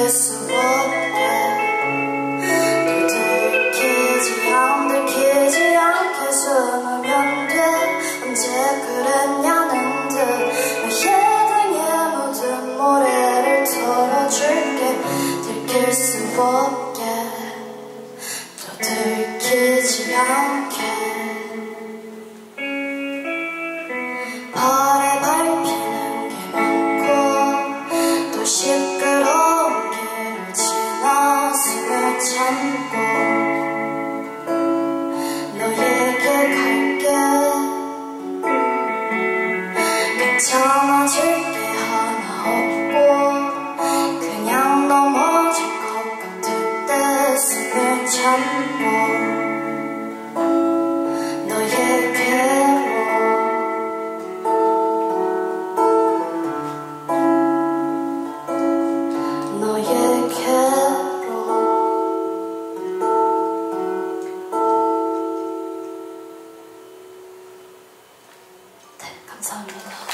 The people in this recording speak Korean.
들킬 수 없게 또 들키지 않게 숨으면 돼. 언제 그랬냐는 듯 너의 등에 묻은 모래를 털어줄게. 들킬 수 없게 또 들키지 않게 발에 밟히는 게 많고 또 시끄러운 길을 지나 숨을 참고 너에게 갈게. 괜찮아질 게 하나 없고 그냥 넘어질 것 같을 때 숨을 참고 감사합니다.